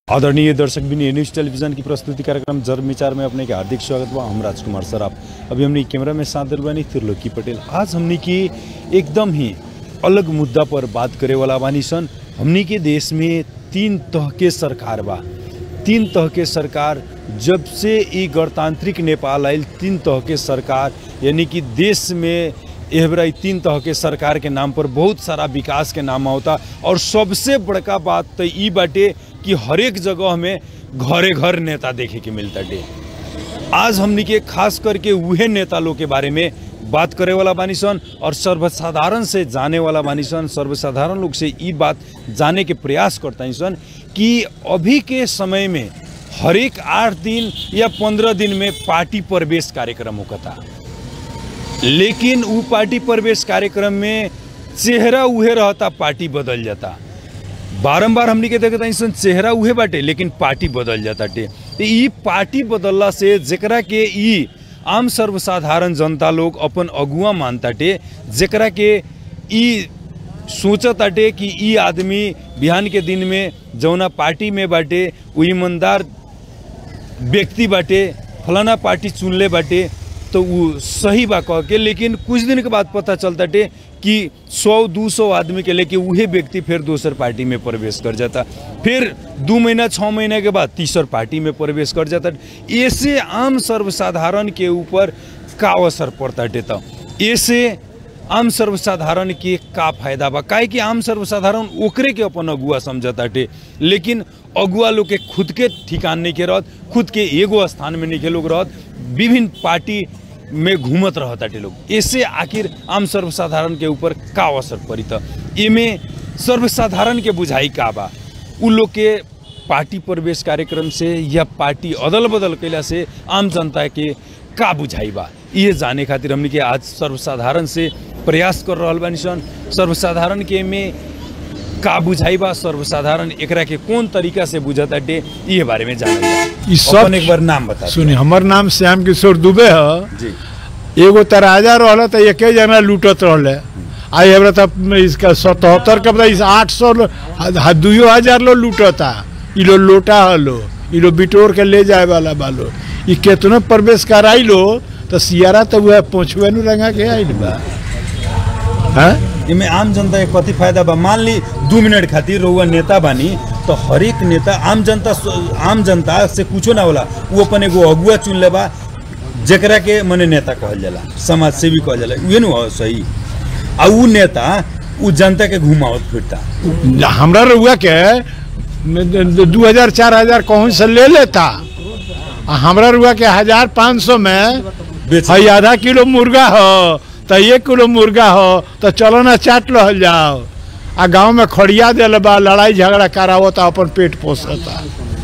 आदरणीय दर्शक बिनी news television की प्रस्तुति कार्यक्रम जर्म विचार में अपने के हार्दिक स्वागत बा। हम राजकुमार सराफ। अभी हमने कैमरा में साथ दिल बानी त्रिलोकी पटेल। आज हमने की एकदम ही अलग मुद्दा पर बात करे वाला बानी सन। हमने के देश में 3 तह के सरकार बा। 3 तह के सरकार जब से ये गणतांत्रिक नेपाल आयल 3 तह के सरकार यानी कि देश में एहबराई 3 तह के सरकार के नाम पर बहुत सारा विकास के नाम होता। और सबसे बड़का बात तो ये बाटे कि हर एक जगह में घरे घर नेता देखे के मिलता डे। आज हमनी के खास करके वह नेता लोग के बारे में बात करे वाला बानी सन और सर्वसाधारण से जाने वाला बानी सन। सर्वसाधारण लोग से ये बात जाने के प्रयास करता सन कि अभी के समय में हर एक 8 दिन या 15 दिन में पार्टी प्रवेश कार्यक्रम होता, लेकिन वो पार्टी प्रवेश कार्यक्रम में चेहरा उहे रहता, पार्टी बदल जाता। बारंबार हमनी के देखता इंसान चेहरा उहे बाटे लेकिन पार्टी बदल जाता टे। तो ये पार्टी बदलला से जेकरा के ई आम सर्वसाधारण जनता लोग अपन अगुआ मानता टे, जेकरा के ई सोचता टे कि ई आदमी बिहान के दिन में जौना पार्टी में बाटे वो ईमानदार व्यक्ति बाटे, फलाना पार्टी चुनले बाटे तो वो सही बा कह के। लेकिन कुछ दिन के बाद पता चलता टे कि 100-200 आदमी के लेके वही व्यक्ति फिर दूसर पार्टी में प्रवेश कर जाता, फिर 2 महीना 6 महीने के बाद तीसर पार्टी में प्रवेश कर जाता। ऐसे आम सर्वसाधारण के ऊपर का असर पड़ता टे। तो ऐसे आम सर्वसाधारण के का फायदा बा, काहे कि आम सर्वसाधारण ओकरे के अपन अगुआ समझता टे, लेकिन अगुआ लोग के खुद के ठिकान नहीं के रहत, खुद के एगो स्थान में नहीं के लोग रहत, विभिन्न पार्टी में घूमत रहता टे लोग। इससे आखिर आम सर्वसाधारण के ऊपर का असर पड़ी। तो इमे सर्वसाधारण के बुझाई का बा, उ लोग के पार्टी प्रवेश कार्यक्रम से या पार्टी अदल बदल कैला से आम जनता के का बुझाई बा, ये जाने खातिर हमने के आज सर्वसाधारण से प्रयास कर रहल बानी सन। सर्वसाधारण के में का बुझाई बा, सर्वसाधारण एकरा के कौन तरीका से बुझता टे, ये बारे में जानल सब। एक बार नाम बता सुनी। हमर नाम श्याम किशोर दुबे है जी। एगो तराजा रहल तो एक जना लूटत रहले, आई हमरा तब इसका 77 का 800 2000 लो लूटता। ई लो लोटा हलो, ई लो बिटोर के ले जाए वाला बालो, ई केतनो प्रवेश कराई लो तो सियारा तो वह पहुंचवे नु रंगा के आइल बा। हां इमे आम जनता के कति फायदा बा। मान ली 2 मिनट खातिर रहुआ नेता बानी तो हर एक नेता आम जनता से कुछो ना होला, वो अपन एगो अगुआ चुन ले बा जेकरा के मने नेता कहल जाला, समाज सेवी कहल जाला, उहे नु हो सही। आ उ नेता उ जनता के घुमावत फिरता। हमरा रहुआ के 2000-4000 कहूं से ले लेता, हमरा रहुआ के 1500 में है आधा किलो मुर्गा हो तो 1 किलो मुर्गा हो तो चलो ना चाट लो जाओ। आ गांव में खड़िया दिल बा, लड़ाई झगड़ा करावता, अपन पेट पोसता।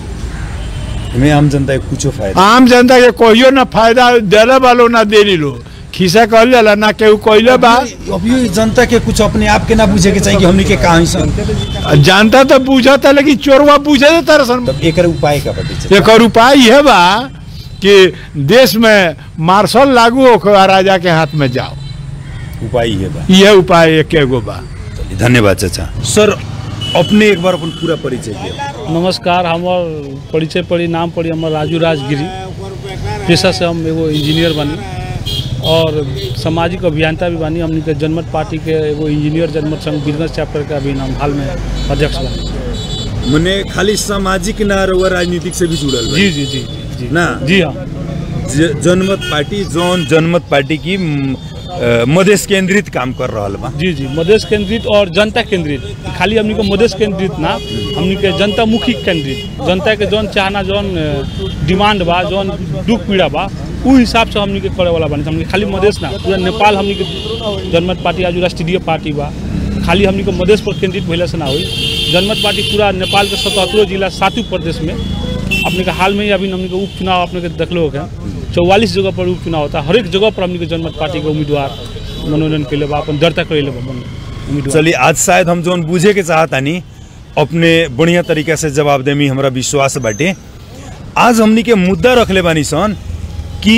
में आम जनता के कुछ फायदा, आम जनता के कोइयो ना फायदा देले वालो ना देली लो, खिसा कहल जाला ना केहू कोइले बा। अभी जनता के कुछ अपने आप के ना बुझे के चाहिए कि हमनी के कहां सन। जनता तो बुझता लेकिन चोरवा बुझे तरसन। तब एकर उपाय का बाटे? एकर उपाय यह बा कि देश में मार्शल लागू हो, राजा के हाथ में जाओ। उपाय ये बा, यह उपाय एक एगो बा। धन्यवाद चाचा। सर अपने एक बार अपन पूरा परिचय दिया। नमस्कार, हमार परिचय पड़ी, नाम पड़ी हमार राजू राजगिरी। पेशा से हम एगो इंजीनियर बानी और सामाजिक अभियंता भी बानी। हमनी के जनमत पार्टी के एगो इंजीनियर जनमत संघ बिजनेस चैप्टर का भी नाम हाल में अध्यक्ष बानी। मने खाली सामाजिक ना रहुआ राजनीतिक से भी जुड़ल बा? जी जी जी जी ना जी हाँ। जनमत पार्टी जौन जनमत पार्टी की मधेश केंद्रित काम कर रहा बा। जी जी, मधेश केंद्रित और जनता केंद्रित। खाली हमनी को मधेश केंद्रित ना, हमनी के जनता मुखी केंद्रित। जनता के जौन चाहना, जौन डिमांड बा, जौन दुख पीड़ा बा, उ हिसाब से हमनी के करे वाला बानी। हमनी खाली मधेश ना, पूरा नेपाल हमनी के जनमत पार्टी आज राष्ट्रीय पार्टी बा। खाली हमनी को मधेश पर केंद्रित भइला से ना हुई। जनमत पार्टी पूरा नेपाल के 77 जिला 7 प्रदेश में अपने के हाल में ही अभी हमने के उपचुनाव अपने के देखलो है 44 जगह पर उपचुनाव होता है। हर एक जगह पर हमने के जनमत पार्टी के उम्मीदवार मनोनयन के लिए अपन दर्ता कर ले। चलिए आज शायद हम जोन बुझे के चाहता नहीं अपने बढ़िया तरीका से जवाब देमी, हमारा विश्वास बाटे। आज हमनी के मुद्दा रख ले बानी सन कि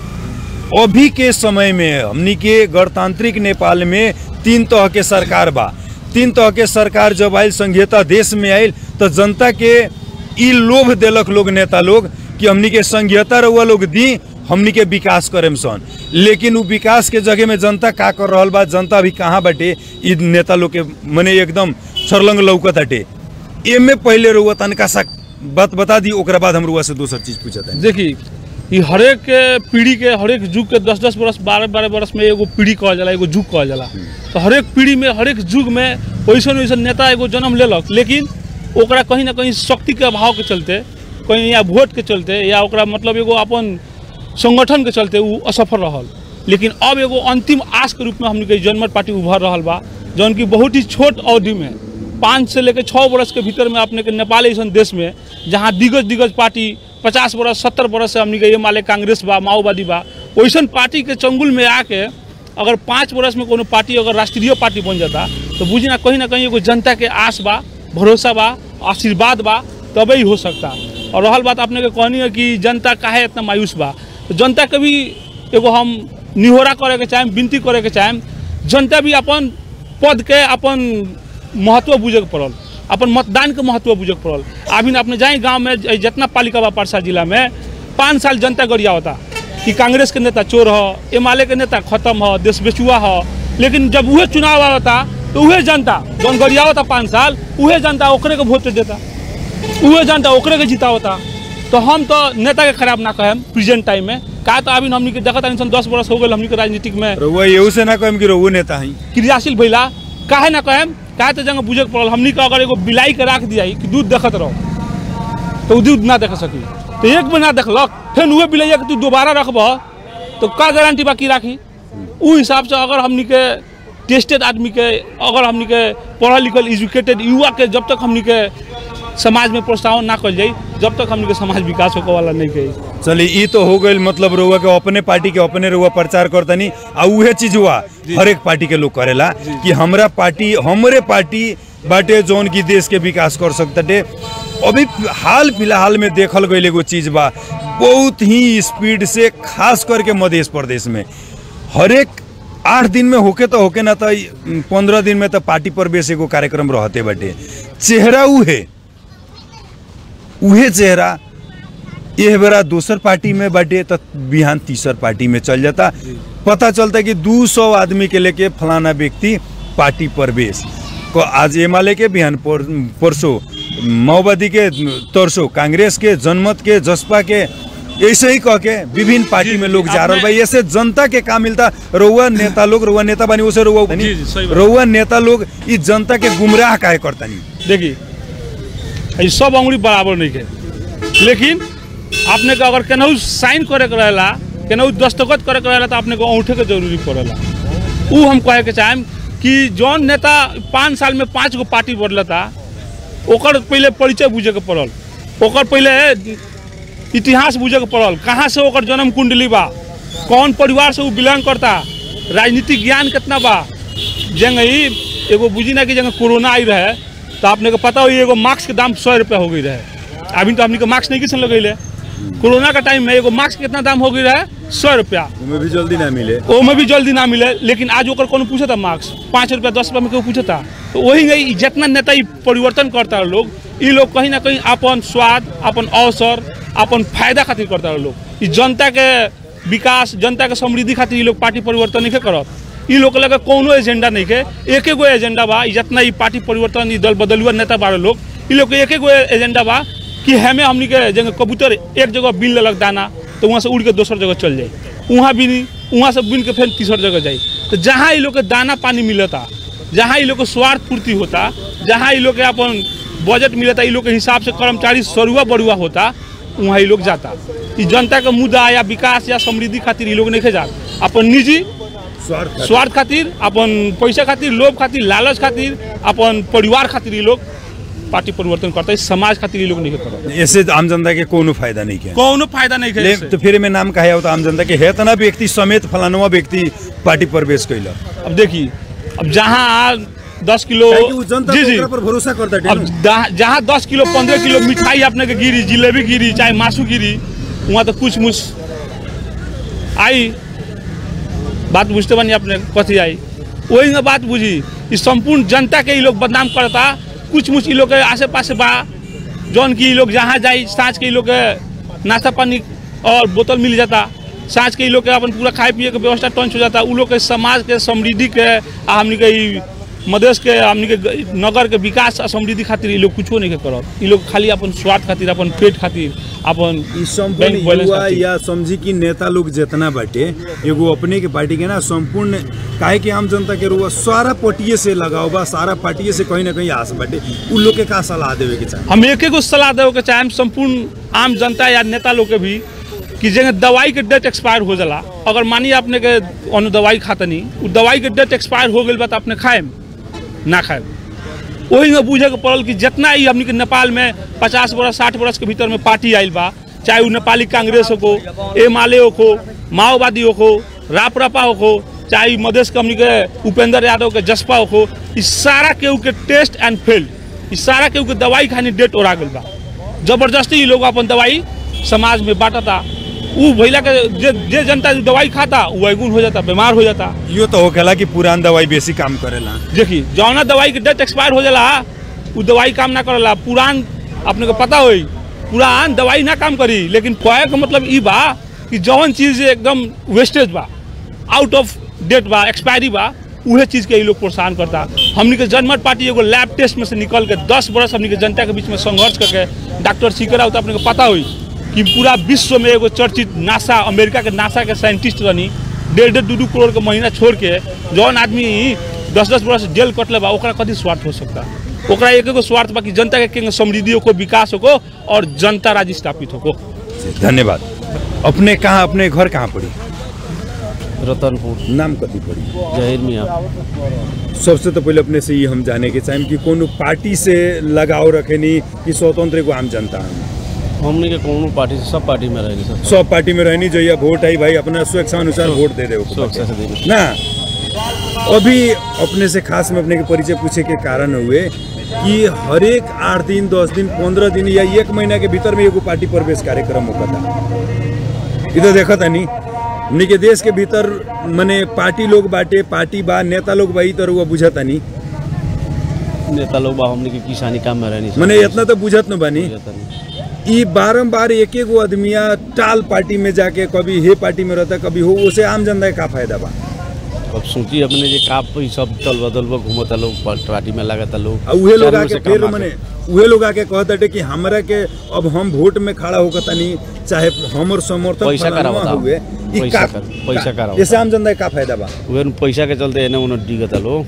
अभी के समय में हमनी के गणतांत्रिक नेपाल में 3 तह के सरकार बा। 3 तह के सरकार जब आयल, संघीयता देश में आयल तो जनता के ई लोभ देलक लोग नेता लोग कि हमनी के संघीयता रउआ लोग दी, हमनी के विकास करेम सन, लेकिन वो विकास के जगह में जनता का कर रहल बा, जनता अभी कहाँ बाटे ई नेता लोग के मने एकदम छरलंग लौकत हटे। एमे पहले रउआ तनका सा बात बता दी, ओकरा बाद हम रउआ से दोसर चीज पूछत है। देखिए ये हरेक पीढ़ी के हरेक युग के 10-10 बरस 12-12 बरस में एगो पीढ़ी कहल जाला, एगो युग कहल जाला। तो हरेक पीढ़ी में हरेक युग में वैसन वैसन नेता एगो जन्म लेलक, लेकिन ओकरा कहीं ना कहीं शक्ति के अभाव के चलते, कहीं या वोट के चलते, या ओकरा मतलब एगो अपन संगठन के चलते वो असफल रहल। लेकिन अब एगो अंतिम आस के रूप में हमने के जनमत पार्टी उभर रहल बा, जौन की बहुत ही छोट अवधि में 5 से लेकर 6 बरस के भीतर में अपने के नेपाल ऐसा देश में जहाँ दिग्गज पार्टी 50 बरस 70 बरस से हमने के ये माले कांग्रेस बा, माओवादी बा, वैसन पार्टी के चंगुल में आके अगर 5 बरस में कोनो पार्टी अगर राष्ट्रीय पार्टी बन जाता तो बुझी ना कहीं एगो जनता के आस बा, भरोसा बा, आशीर्वाद बा, तब ही हो सकता। और रहल बात अपने के कहनी है कि जनता काहे इतना मायूस बा, तो जनता के भी एगो हम निहोरा करे के चाहें, विनती करे के चाहें, जनता भी अपन पद के अपन महत्व बुझे के पड़ल, अपन मतदान के महत्व बुझे के पड़ल। अभी अपने जाए गांव में जितना पालिका बा परसा जिला में 5 साल जनता गरिया होता कि कांग्रेस के नेता चोर हो, एमाले के नेता खत्म हो, देश बेचुआ हो, लेकिन जब वह चुनाव आवता तो वह जनता जौन गरिया होता 5 साल, वह जनता ओकरे के वोट देता, वह जनता ओकरे के जिता होता। तो हम तो नेता के खराब ना कहें प्रेजेंट टाइम में, का तो अभी हमनी के देखा 10 बरस हो गए हमनी के राजनीतिक में, रउआ एहू से ना कहेम कि रउआ नेता हई, क्रियाशील भइला, काहे ना कहें, काहे तो जगह बुझे के पड़ल। हमनी के अगर एगो बिलाई के राख दिया कि दूध देखत रहो तो वो दूध ना देख सकी, तो एक बार ना देखलक फिर वह बिलैया के तू दोबारा रखब तो का गारंटी बाकी राखी। उ हिसाब से अगर हमनी के टेस्टेड आदमी के, अगर हमनी के पढ़ल लिखल एजुकेटेड युवा के जब तक हमनी के समाज में प्रोत्साहन ना कर जाए, जब तक हमनी के समाज विकास होने वाला नहीं कही। चलिए ई तो हो गई, मतलब रउआ के अपने पार्टी के अपने रउआ प्रचार करतनी, आ उहे चीज हुआ हर एक पार्टी के लोग करेला कि हमरा पार्टी हमरे पार्टी बाटे जौन की देश के विकास कर सकते। अभी हाल फिलहाल में देखल गई एगो चीज बा बहुत ही स्पीड से, खास करके मध्य प्रदेश में हर एक 8 दिन में होके तो होके ना, तो 15 दिन में तो पार्टी प्रवेश एगो कार्यक्रम रहते बाटे। चेहरा उहे चेहरा यह बेरा दूसर पार्टी में बाटे तो बिहान तीसर पार्टी में चल जाता, पता चलता कि 200 आदमी के लेके फलाना व्यक्ति पार्टी प्रवेश को, आज एमाले के बिहान परसों माओवादी के, तरसों कांग्रेस के, जनमत के, जसपा के, ऐसे ही कह के विभिन्न पार्टी में लोग जा रहे भाई। ऐसे जनता के काम मिलता, रउआ नेता लोग, रउआ नेता बनी उसे रउआ नेता लोग इस जनता के गुमराह काहे करता नहीं। देखिए ये सब अंगुली बराबर नहीं है, लेकिन आपने को अगर केनाहू साइन करे के रहेला, केनाहू दस्तखत करे के रहेला तो आपने को अंगूठे के जरूरी पड़ेला। वो हम कहे के चाहें कि जौन नेता 5 साल में 5 गो पार्टी बदलता, ओकर पहले परिचय बुझे के पड़ल, ओकर पहले इतिहास बुझे के पड़ल, कहाँ से ओकर जन्म कुंडली बा, कौन परिवार से वो बिलोंग करता, राजनीतिक ज्ञान कितना बा। जंग एगो बुझी ना कि जंग कोरोना आई रहे तो आपने को पता हो एगो मास्क के दाम 100 रुपया हो गई रहे। अभी तो हमने को मास्क नहीं किसन लगेले, कोरोना का टाइम में एगो मास्क कितना दाम हो गई रहे 100 रुपया, ओमे भी जल्दी ना मिले, ओमे भी जल्दी ना मिले। लेकिन आज ओकर कौन पूछता मास्क 5 रुपया 10 रुपया में क्यों पूछता। तो वही नहीं जितना नेता परिवर्तन करता लोग, ये लोग कहीं ना कहीं अपन स्वाद, अपन अवसर, अपन फायदा खातिर करता लोग। जनता के विकास, जनता के समृद्धि खातिर ये लोग पार्टी परिवर्तन नहीं करत। ये लोग लगे कोनो एजेंडा नहीं के, एक एगो एजेंडा बा। जितना ये पार्टी परिवर्तन, दल बदलुआ नेता बारे लोग, ये लोग के एक एगो एजेंडा बा कि हमें हमनी के जगह कबूतर एक जगह बिन लेलक दाना तो वहाँ से उड़ के दूसर जगह चल जाए, वहाँ बिनी, वहाँ से बिन के फिर तीसर जगह जाए। तो जहाँ ये लोग के दाना पानी मिलता, जहाँ ये लोग के स्वार्थ पूर्ति होता, जहाँ ये लोग के अपन बजट मिलता, ये लोग के हिसाब से कर्मचारी सरुआ बरुआ होता, वहाँ ये लोग जाता। ये जनता का मुद्दा या विकास या समृद्धि खातिर ये लोग नहीं जाता, अपन निजी स्वार्थ खातिर, अपन पैसा खातिर, लोभ खातिर, लालच खातिर, अपन परिवार खातिर ये लोग पार्टी परिवर्तन करता है। समाज खातिर ये लोग नहीं करता। ऐसे आम जनता के कोनो फायदा नहीं है, कोनो फायदा नहीं है। तो फिर में नाम कहे होता आम जनता के है तना व्यक्ति समेत फलानुआ व्यक्ति पार्टी प्रवेश कैला। अब देखिए, अब जहाँ 10 किलो जी पर भरोसा करता, अब जहाँ 10 किलो 15 किलो मिठाई अपने के गिरी, जिलेबी गिरी, चाहे मासू गिरी, वहाँ तो कुछ मुछ आई बात बुझते बनी अपने कथी आई, वही में बात बुझी। इस संपूर्ण जनता के ये लोग बदनाम करता, कुछ मुछ लोग के आसे पास बा जौन की लोग जहाँ जाई साँझ के लोग के नाश्ता पानी और बोतल मिल जाता, साँझ के लोग के अपन पूरा खाए पिए के व्यवस्था टंच हो जाता। उ लोग के समाज के समृद्धि के हमनी के मधेश के हमनी के नगर के विकास और समृद्धि खातिर ये लोग कुछ नहीं करत। ये लोग खाली अपन स्वार्थ खातिर, अपन पेट खातिर, अपन संपूर्ण युवा या समझी कि नेता लोग जितना बाटे एगो अपने के पार्टी के ना संपूर्ण काहे कि आम जनता के रुआ सारा पार्टिये से लगाओ बा, सारा पार्टिये से कहीं ना कहीं आस बाटे। उ लोग के का सलाह देवे के चाहे? हम एक एगो सलाह देवे के चाहे संपूर्ण आम जनता या नेता लोग के भी कि जगह दवाई के डेट एक्सपायर हो जाला, अगर मानिए अपने के अनु दवाई खातनी उ दवाई के डेट एक्सपायर हो गई बा तो अपने खाए ना खाए। वही में बूझे के पड़ल कि जितना ही हमनी के नेपाल में 50 बरस 60 बरस के भीतर में पार्टी आयल बा, चाहे वो नेपाली कांग्रेस हो, एमाले हो, माओवादी हो, रापरापा हो, चाहे मधेश कंपनी के उपेंद्र यादव के जसपा हो, इस सारा केहू के टेस्ट एंड फेल्ड, इस सारा केहू के दवाई खानी डेट ओरा गई बा। जबरदस्ती लोग अपन दवाई समाज में बांटता। उ भैला के जे जनता दवाई खाता वो अगुन हो जाता, बीमार हो जाता। यो तो होखेला कि पुरान दवाई बेसी काम करेला। देखिए जौना दवाई के डेट एक्सपायर हो जाला वो दवाई काम ना करेला। पुरान अपने को पता होई पुरान दवाई ना काम करी, लेकिन कहे का मतलब ई बा कि जौन चीज एकदम वेस्टेज बा, आउट ऑफ डेट बा, एक्सपायरी बा, उहे चीज के ये लोग प्रोत्साहन करता। हमनी के जनमत पार्टी एगो लैब टेस्ट में से निकल के 10 बरस हमनी के जनता के बीच में संघर्ष करके डॉक्टर सीकर आओ, तो अपने को पता हुई कि पूरा विश्व में एगो चर्चित नासा, अमेरिका के नासा के साइंटिस्ट रहनी, 1.5-2 करोड़ के महीना छोड़ के जौन आदमी 10-10 बरस जेल कटले बा, ओकरा कथी स्वार्थ हो सकता? ओकरा एक एगो स्वार्थ बा कि जनता के समृद्धि हो, विकास हो और जनता राज्य स्थापित हो। धन्यवाद। अपने कहाँ, अपने घर कहाँ पड़ी? रतनपुर। नाम कथी पड़ी? जहीर मियाँ। सबसे तो पहले अपने से ये हम जाने के चाहें कि कोनो पार्टी से लगाव रखेनी कि स्वतंत्र को आम जनता है? हमने के कोनो पार्टी से, सब पार्टी में रहेंगे सर। सब पार्टी में रहनी जो या वोट आई भाई अपना स्वेच्छा अनुसार वोट दे दे ना। अभी अपने से खास में अपने के परिचय पूछे के कारण हुए कि हर एक 8 दिन 10 दिन 15 दिन या 1 महीना के भीतर में एगो पार्टी प्रवेश कार्यक्रम होता। इधर देखा था नहीं हमने के देश के भीतर मने पार्टी लोग बाटे, पार्टी बा, नेता लोग बा, तो वो बुझता नहीं नेता लोग बा हमने के किसानी काम में रहनी मने इतना तो बुझत न बानी। ई बारंबार एक एक आदमिया टाल पार्टी में जाके कभी हे पार्टी में रहता कभी हो, उसे आम जनता का फायदा बा? अब सोची अपने जे का सब दल बदल घूमता लोग पार्टी में लगाता लोग, उहे लोग आके फिर मने उहे लोग आके कहता कि हमरा के अब हम वोट में खड़ा होकर तनी चाहे हमर समर्थन पैसा करावता हुए पैसा करावता, इससे आम जनता का फायदा बा? उहे पैसा के चलते एने ओने डिगता लोग,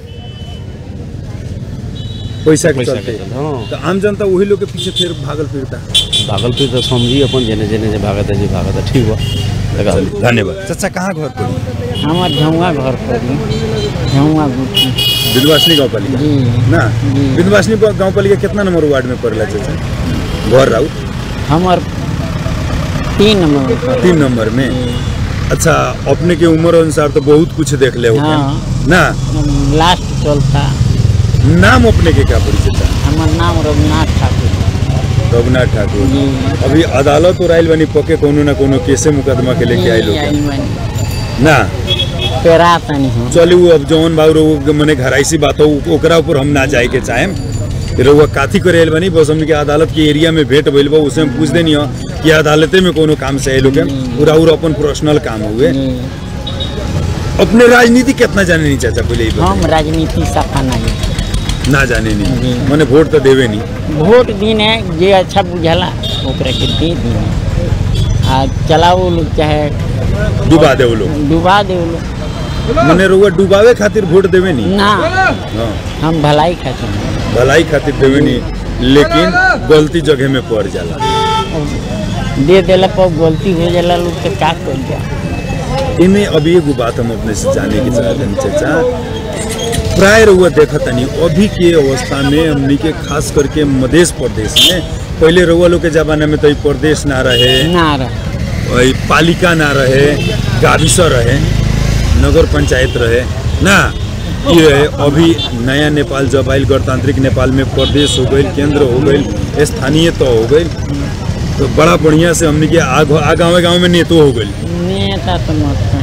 पैसा के चलते। तो आम जनता वही लोग के पीछे फिर भागल फिरता तो समझी अपन जेने जेने भागता जी भागता। ठीक बा, धन्यवाद। चाचा कहाँ घर पड़ी? हमार झौआ घर पड़ी, झौआ विंध्यवासिनी गाँव पालिका ना। विंध्यवासिनी गाँव पालिका कितना नंबर वार्ड में पड़ेला चाचा? घर राउत हमार 3 नंबर। 3 नंबर में। अच्छा, अपने के उम्र अनुसार तो बहुत कुछ देख ले हो ना। लास्ट चलता। नाम अपने के क्या पड़ी चाचा? हमार नाम रघुनाथ ठाकुर। रघुनाथ ठाकुर। अभी अदालत और आयल बनी पके कोनो ना कोनो केसे मुकदमा के लेके आयल ना। पेरा तनी हो चली वो अब जौन बाबू मने घराइसी बात हो ओकरा ऊपर हम ना जाए के चाहेम। रउआ काथी करे आयल बनी बस हमने के अदालत के एरिया में भेंट भइल बा, उसे हम पूछ देनी हो कि अदालते में कोनो काम से आयल हो के पूरा अपन पर्सनल काम हुए। अपने राजनीति कितना जाने नहीं चाहता पहले? हम राजनीति सफा नहीं ना जाने नहीं मने वोट तो देवे नहीं। वोट दिन है जे अच्छा बुझला ओकरा के दे दी, आ चलाओ लोग चाहे डुबा दे लोग, डुबा दे लोग। मने रुआ डुबावे खातिर वोट देवे नहीं ना। हम भलाई खातिर देवे नहीं, लेकिन गलती जगह में पड़ जाला, दे देला पर गलती हो जाला लोग के का कर जा। इमे अभी एगो बात हम अपने से जाने की चाहते हैं चाचा। प्राय रुआ देखा तनी अभी के अवस्था में हमनी के खास करके मध्य प्रदेश में पहले रुआ लोग के जमाने में तो प्रदेश ना रहे, पालिका ना रहे, गाविस रहे, नगर पंचायत रहे ना। ये अभी नया नेपाल जब आयल गणतांत्रिक नेपाल में प्रदेश हो गई, केंद्र हो गई, स्थानीय तो हो गई, तो बड़ा बढ़िया से हमने के गाँव में नेतो हो गई। नेता तो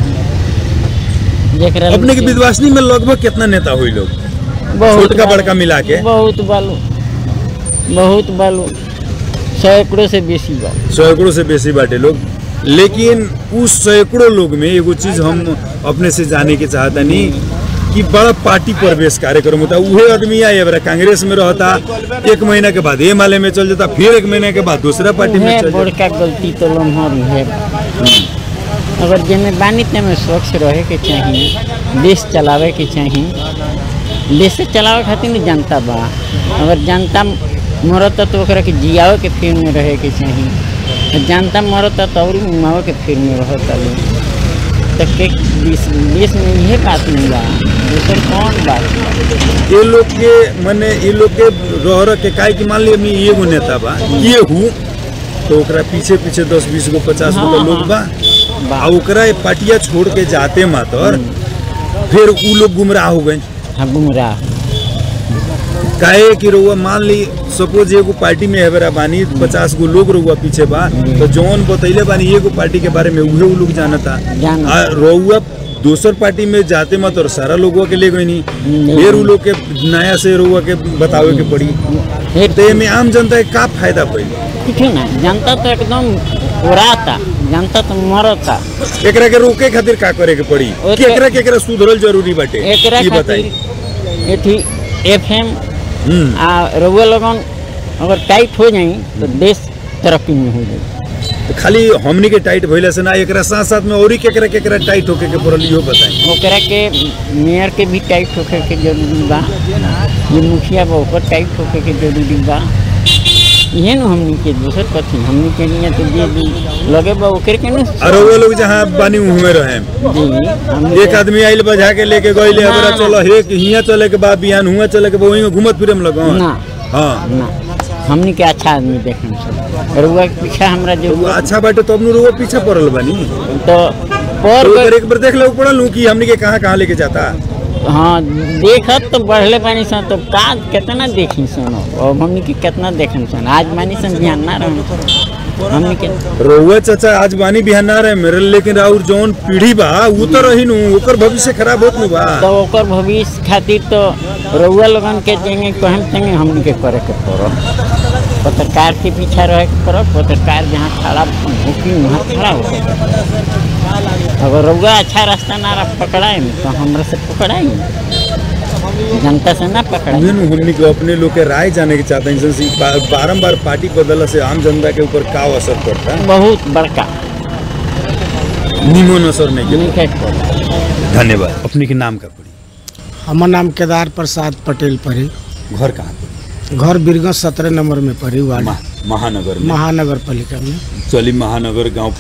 अपने के विंध्यवासिनी में लगभग कितना नेता हुई लोग? छोटका बड़का मिला के बहुत बालू सैकड़ों से बेसी बा। सैकड़ों से बेसी बाटे लोग, लेकिन उस सैकड़ों लोग में एगो चीज हम अपने से जाने के चाहता नहीं कि बड़ा पार्टी प्रवेश कार्यक्रम होता। वही आदमी आए बड़ा कांग्रेस में रहता, 1 महीना के बाद एमएलए में चल जाता, फिर 1 महीने के बाद दूसरा पार्टी में चल जाता। बड़का गलती तो लम्हर है। अगर जेमे बानी तेमे स्वच्छ रहे के चाहिए, देश चलावे के चाहिए। देश चलावे खातिर नहीं जनता बा, अगर जनता मरता तो ओकरा के जियावे के फिर में रहे के चाहिए। जनता मरता तो और मुआवे के फिर में रहता लोग। तक के देश में यह बात नहीं बा, दूसर कौन बात। ये लोग के मने ये लोग के रह के काहे कि मान ली ये गो नेता बा ये हूँ तो ओकरा पीछे 10-20 गो 50 गो लोग बा आ ओकरा पार्टिया छोड़ के जाते मातर फिर उ लोग गुमराह हो गए। हाँ, गुमराह काहे कि रउआ मान ली सपोज एगो पार्टी में है बानी 50 गो लोग रउआ पीछे बा, तो जौन बतैले बानी एगो पार्टी के बारे में उहे उ लोग जानता। रउआ दोसर पार्टी में जाते मत और सारा लोगों के ले गई नहीं, फिर उ लोग के नया से रउआ के बतावे के पड़ी। तो में आम जनता के का फायदा पड़ी? कुछ ना, जनता तो एकदम उड़ाता, जनता तो मरता। एकरा के रोके खातिर का करे के पड़ी? केकरा सुधरल जरूरी बाटे ई बताई। एथी एफएम आ रउआ लोगन अगर टाइट हो जाई तो देश तरक्की में हो जाई। तो खाली हमनी के टाइट भइला से ना, एकरा साथ साथ में औरी केकरा टाइट होके के पड़ल इहो बताई। ओकरा के मेयर के भी टाइट होके के जरूरी बा, ये मुखिया बा ओकर टाइट होके के जरूरी बा। ये न हमनी के दूसर कथी हमनी के लिए तो जे लगे बा ओकर के न। और वो लोग जहां बानी उहमे रहे जी, एक आदमी आइल बजा के लेके गइले हमरा चलो हे हियां चले के बा बियान हुआ चले के बा वही में घूमत फिरे में लगो ना। हां ना, हमनी के अच्छा आदमी देखन से रुआ के पीछे हमरा जो अच्छा बाटे तो अपनु रुआ पीछे पड़ल बानी तो पर एक बार देख लो पड़ल कि हमनी के कहां लेके जाता। हाँ, देखत तो बढ़ले पानी सन तो का कितना देखी सुनो और हमनी के कितना देखन सन आज मानी सन ध्यान ना रहे हमनी के रउआ चाचा आज बानी बिहान ना रहे मेरे, लेकिन राउर जौन पीढ़ी बा उ तो रही नु ओकर भविष्य खराब होत नु बा। तो ओकर भविष्य खातिर तो रउआ लोगन के देंगे कहम संगे हमनी के करे के पड़ो। पत्रकार के पीछे रहे के पड़ो, पत्रकार जहाँ खड़ा भूखी वहाँ खड़ा हो। अगर रउआ अच्छा रास्ता ना पकड़ाए तो हमरा से पकड़ाई, जनता से ना पकड़ाई। हमनी को अपने लोग के राय जाने के चाहते हैं। बारम्बार पार्टी बदलने से आम जनता के ऊपर का असर पड़ता है? बहुत बड़का निमन असर नहीं पड़ता। धन्यवाद। अपने के नाम का पड़ी? हमार नाम केदार प्रसाद पटेल पड़ी। घर कहाँ पड़ी? घर बिरगंज 17 नंबर में पड़ी, वार्ड महानगर में, महानगर पालिका में। चली महानगर गांव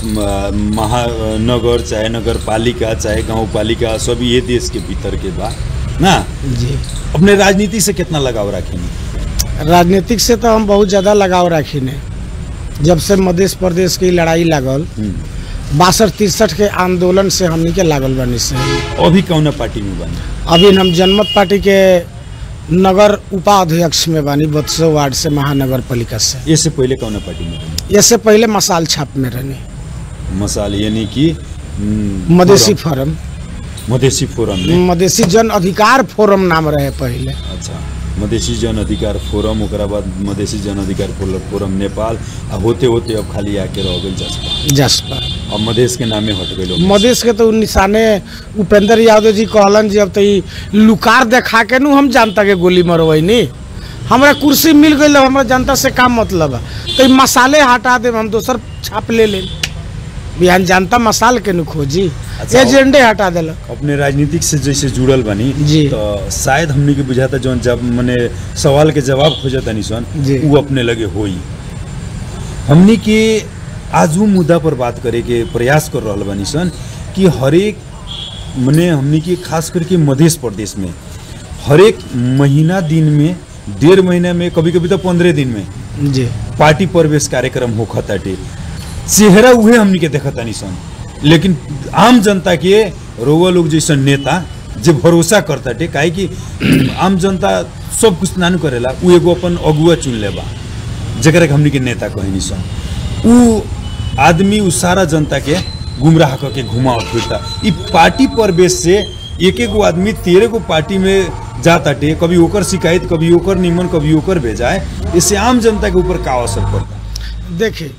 महानगर चाहे नगर पालिका चाहे गांव पालिका सब ये देश के भीतर के बा ना जी। अपने राजनीति से कितना लगाव रखेंगे? राजनीतिक से तो हम बहुत ज़्यादा लगाव रखीने। जब से मध्य प्रदेश की लड़ाई लागल 62-63 के आंदोलन से हमनी के लागल बनी से। अभी कौन पार्टी में बनी? अभी हम जनमत पार्टी के नगर उपाध्यक्ष में बानी 32 वार्ड से महानगर पालिका से। इससे पहले कौन पार्टी में बनी? इससे पहले मसाल छाप में रहने। मसाल यानी कि मधेसी फोरम, मधेसी फोरम में मधेसी जन अधिकार फोरम नाम रहे पहले। अच्छा, मधेसी जन अधिकार फोरम, ओकरा बाद मधेसी जन अधिकार फोरम नेपाल, अब होते होते अब खाली आके रह गई जसपा। अब मधेश के नामे हट गए। मधेश के तो निशाने उपेंद्र यादव जी कहलन जी अब तो लुकार देखा के नु हम जनता के गोली मरवाई नी, हमरा कुर्सी मिल गई, हमरा जनता से का मतलब है? तो मसाले हटा दे, हम दोसर छाप ले ले बिहान जनता मसाल के नु खोजी। अच्छा, एजेंडे हटा देलक। अपने राजनीतिक से जैसे जुड़ल बनी जी, तो शायद हमने के बुझाता जौन जब मने सवाल के जवाब खोजता निसन वो अपने लगे होई। हमने के आज वो मुद्दा पर बात करे के प्रयास कर रहा बनी सन कि हरेक मने हमने के खास करके मध्य प्रदेश में हरेक महीना दिन में 1.5 महीना में कभी कभी तो 15 दिन में जी पार्टी प्रवेश कार्यक्रम होखताटे। चेहरा उहे हमनी के देखता निसन, लेकिन आम जनता के रोवा लोग जैसा नेता जो भरोसा करताटे, काहे कि आम जनता सब कुछ नानू करेला, उ एगो अपन अगुआ चुन लेबा जकरा के हमनी के नेता कहे निसन। उ आदमी उ सारा जनता के गुमराह करके घुमाव फिरता। इ पार्टी प्रवेश से एक एक आदमी 13 गो पार्टी में जाताटे, कभी ओकर शिकायत, कभी ओकर निमन, कभी ओकर भेजाए। इससे आम जनता के ऊपर का असर पड़ता? देखे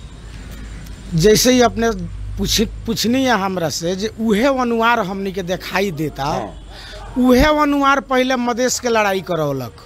जैसे ही अपने पूछनी है हमरा से जे उहे अनुहार हमनी के दिखाई देता, उहे अनुहार पहले मधेश के लड़ाई करौलक,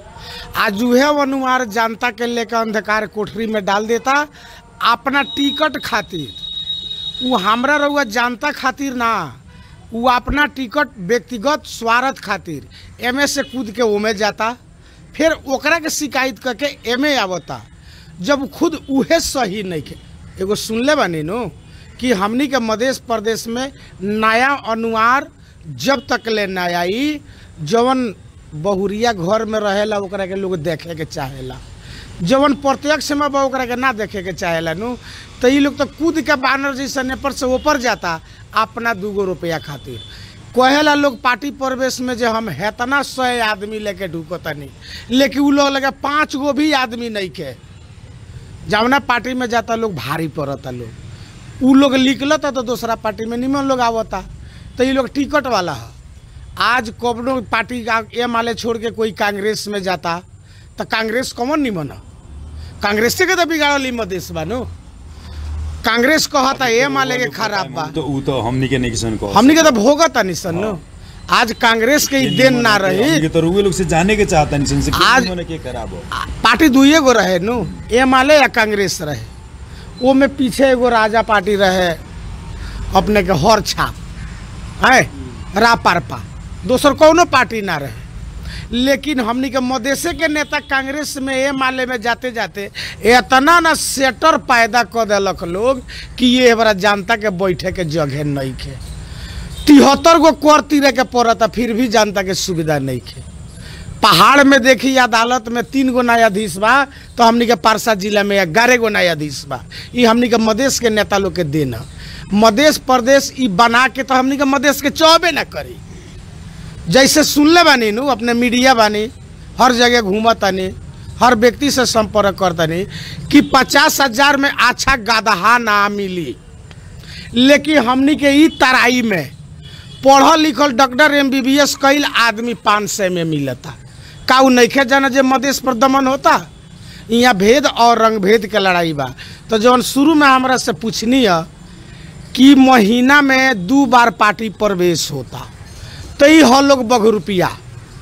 आज उहे अनुहार जनता के लेकर अंधकार कोठरी में डाल देता अपना टिकट खातिर। वो हमरा रहुआ जनता खातिर ना, वो अपना टिकट व्यक्तिगत स्वार्थ खातिर एमे से कूद के ओमे जाता, फिर ओकरा के शिकायत करके एमे आवता, जब खुद उहे सही नहीं के। एगो सुनले बानी नो कि हमनी के मध्य प्रदेश में नया अनुहार जब तक ले ना आई, जवन बहुरिया घर में रहेला ओकरा के लोग देखे के चाहेला, जवन प्रत्यक्ष में ओकरा के ना देखे के चाहेला नु, तो ये लोग तो कूद के बानर जैसा नेपर से ऊपर जाता अपना 2 रुपया खातिर। कहेला लोग पार्टी प्रवेश में जो हम हेतना 100 आदमी लेके ढुकतनी, लेकिन उ लोग लगे 5 गो भी आदमी नहीं के, जवना पार्टी में जाता लोग भारी पड़ता, लोग उ लोग निकलता तो दूसरा पार्टी में निमन लोग आवता, तो ये लोग टिकट वाला है। आज कौनो पार्टी का एमएलए छोड़ के कोई कांग्रेस में जाता तो कांग्रेस कौन निमन है? कांग्रेस के तो बिगाड़ल मधेश बा नो, कांग्रेस कहता एमएलए के खराब बा, तो हमनी के नहीं को, हमनी के तो भोगत निसन नो। आज कांग्रेस के देन ना रही तो रुए लोग से जाने के चाहता निसन से आज के खराब हो। पार्टी 2 गो रहे नो, एमएलए या कांग्रेस रहे, वो में पीछे एगो राजा पार्टी रहे अपने के हर छाप है रापारपा, दोसर कौनो पार्टी ना रहे। लेकिन हमनी के मधेशे के नेता कांग्रेस में एमएलए में जाते जाते इतना ना सेटर पैदा कर दिलक लोग कि ये बड़ा जनता के बैठे के जगह नहीं खे। 73 गो कर तीरे के पड़ता, फिर भी जनता के सुविधा नहीं खे। पहाड़ में देखी अदालत में 3 गो न्यायाधीश बा, तो हमनी के पारसा जिला में 11 गो न्यायाधीश बा। ये हमनी के मधेश के नेता लोग के देना, मध्य प्रदेश ई बना के तो हमनी के मधेश के चौबे ना करी। जैसे सुनले बानी नु, अपने मीडिया बानी, हर जगह घूमतानी, हर व्यक्ति से संपर्क करतानी कि 50,000 में अच्छा गदहा ना मिली, लेकिन हमनी के ई तराई में पढ़ल लिखल डॉक्टर MBBS कईल आदमी 500 में मिलता। का उ नइखे जाना जे मधेश पर दमन होता? यहाँ भेद और रंग भेद के लड़ाई बा। तो जौन शुरू में हमरा से पूछनी है कि महीना में 2 बार पार्टी प्रवेश होता, तो ये हो लोग बघरुपिया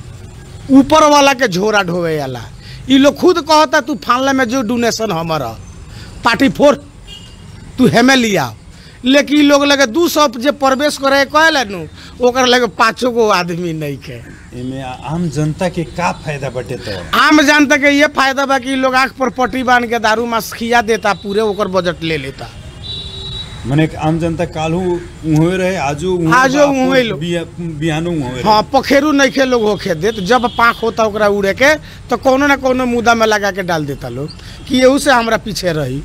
ऊपर वाला के झोरा ढोवे वाला, ये लोग खुद कहता तू फानले में जो डोनेशन हमारा पार्टी फोर तू हेमे लिया, लेकिन लोग लगे 200 जे प्रवेश करे कहले नु, ओकर लगे 5 गो आदमी नहीं के। इमे आम जनता के का फायदा बटे? तो आम जनता के ये फायदा बा कि लोग आँख पर पट्टी बांध के दारू मास खिया देता, पूरे ओकर बजट ले लेता। मने आम जनता कालू उहे रहे, आजो उहे लोग बिहानो उहे। हाँ, पखेरू नहीं खे लोग होके देत, जब पाँख होता ओकरा उड़े के तो कोनो ना कोनो मुद्दा में लगा के डाल देता लोग कि यहू से हमरा पीछे रही।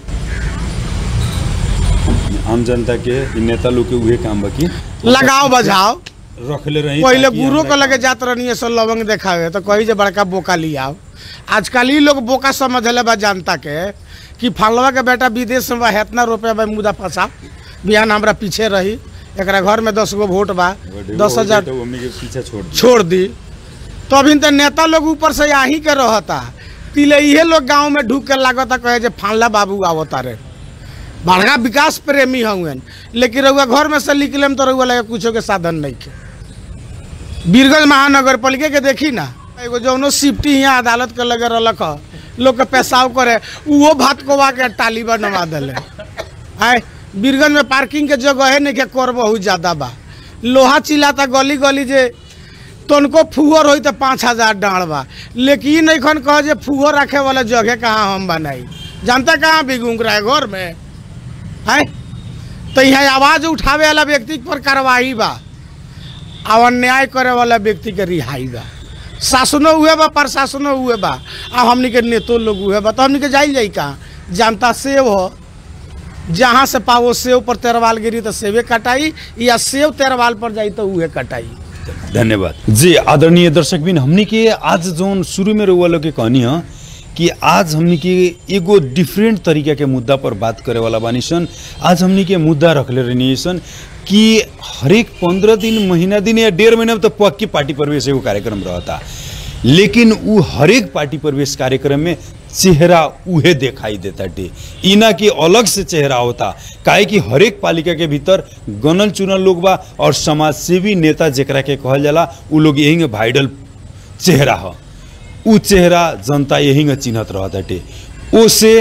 आम जनता के नेता लोग के उहे काम बाकी लगाओ बजाओ रखले रही। पहले गुरु को लगे जात रहनी सब लवंग देखावे तो कही जे बड़का बोका लियाओ। आजकल ही लोग बोका समझले बा जनता के कि फलवा के बेटा विदेश में बा, इतना रुपया बा, मुद्दा फंसा बिहान हमरा पीछे रही, एकरा घर में 10 गो वोट बा, 10,000 छोड़ दी। तो अभी तो नेता लोग ऊपर से यहीं के रहता, तिले ये लोग गाँव में ढूक के लागता कहे जे फानला बाबू आवता रे, बड़का विकास प्रेमी हुए, लेकिन रउआ घर में से निकले तो रउआ लगे कुछो के साधन नहीं के। बीरगंज महानगर पालिका के देखी ना, एगो जौनो सिफ्टी यहाँ अदालत के लगे रलक लोग के पेशाव करे, वो भात कोवा के टाली बनवा दिले। आए बीरगंज में पार्किंग के जगह है नहीं के कर बहुत ज्यादा बा, लोहा चिल्लाता गली गली जे तनको फुहर हो तो 5,000 डाँड़ बा, लेकिन नहीं खन कह जे फुहर रखे वाला जगह कहाँ हम बनाई, जानता कहाँ बिगूंग रहा है घर में है। तो यहाँ आवाज उठावे वाला व्यक्ति पर कार्रवाई बा, और अन्याय करे वाला व्यक्ति के रिहाई बा। शासनो हुए बा, प्रशासनो हुए बा, आ हमनी के नेतो लोग हुए बा, तो हमनी के जाई कहाँ? जनता सेव हो, जहाँ से पावो सेव पर तेरवाल गिरी तो सेवे कटाई, या सेव तेरवाल पर जाई तो उहे कटाई। धन्यवाद जी। आदरणीय दर्शक बिन, हमनी के आज जोन शुरू में रउआ लोग के कहनी है कि आज हमनी के एगो डिफरेंट तरीका के मुद्दा पर बात करे वाला बानी सन। आज हमनी के मुद्दा रखले रहनी सन कि हरेक 15 दिन, महीना दिन या 1.5 महीना तो पक्की पार्टी प्रवेश एगो कार्यक्रम रहता, लेकिन वो हरेक पार्टी प्रवेश कार्यक्रम में चेहरा उहे दिखाई देता टे, इना के अलग से चेहरा होता। काहे कि हर एक पालिका के भीतर गणल चुनल लोग बा और समाज सेवी नेता जेकरा के कहल जाला उ लोग यही वाइडल चेहरा ह। उ चेहरा जनता यही चिन्हत रहता टे। ओसे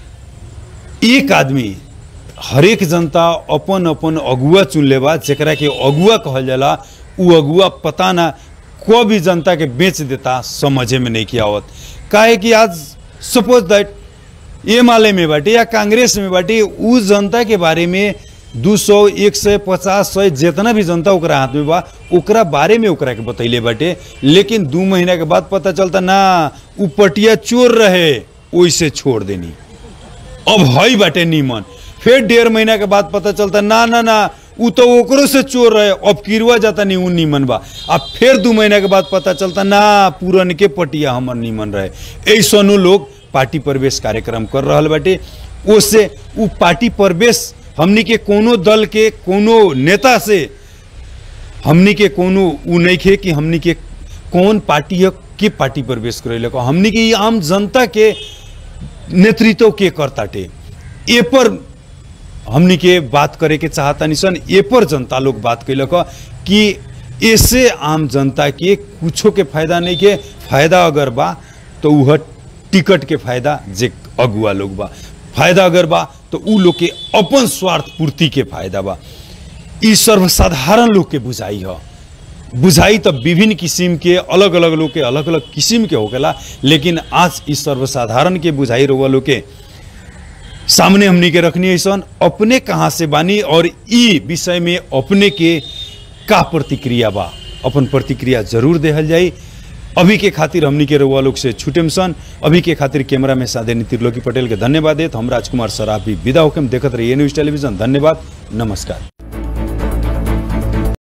एक आदमी हरेक जनता अपन अपन अगुआ चुन लेबा, जेकरा के अगुआ कहल जाला। उ अगुआ पता ना कब भी जनता के बेच देता, समझे में नहीं किया आवत। काहे कि आज सपोज दैट एमआलए में बाटे या कांग्रेस में बाटे, उ जनता के बारे में 200, 100, 50, 100 जितना भी जनता ओकरा हाथ में बा ओकरा बारे में ओकरा के बतैले बाटे। लेकिन 2 महीना के बाद पता चलता ना उ पटिया चोर रहे, ओइसे छोड़ देनी। अब हई बाटे नीमन, फिर 1.5 महीना के बाद पता चलता ना ना ना उ तो ओकरो से चोर रहे, अब किरवा जाता नहीं उ नीमन बा। अब फिर 2 महीना के बाद पता चलता ना पूरन के पटिया हमर नीमन रहे। ऐसनो लोग पार्टी प्रवेश कार्यक्रम कर रहल बाटे। ओसे उ पार्टी प्रवेश हमनी के कोनो दल के कोनो नेता से हमनी के कोनो उ नहीं खे कि हमनी के कौन पार्टी है के पार्टी प्रवेश करे। हमनी के आम जनता के नेतृत्व के करताटे, ए पर हमनी के बात करे के चाहता निसन। ए पर जनता लोग बात कैलक कि ऐसे आम जनता के कुछो के फायदा नहीं के, फायदा अगर बा तो वह टिकट के फायदा जे अगुआ लोग बा, फायदा अगर बा तो उ लोग के अपन स्वार्थ पूर्ति के फायदा बा। ई सर्वसाधारण लोग के बुझाई है। बुझाई तो विभिन्न किस्म के अलग अलग लोग के अलग अलग किस्म के होकेला, लेकिन आज इस सर्वसाधारण के बुझाई रहुआ लोग के सामने हमनी के रखनी ऐसा अपने कहाँ से बानी और ई विषय में अपने के का प्रतिक्रिया बा, अपन प्रतिक्रिया जरूर देहल जाई। अभी के खातिर हमनी के रहुआ लोग से छुटेम सन। अभी के खातिर कैमरा में सादेनी त्रिलोकी पटेल के धन्यवाद देत हम राजकुमार सराफ भी विदा होके देखत रहिए न्यूज़ टेलीविजन। धन्यवाद, नमस्कार।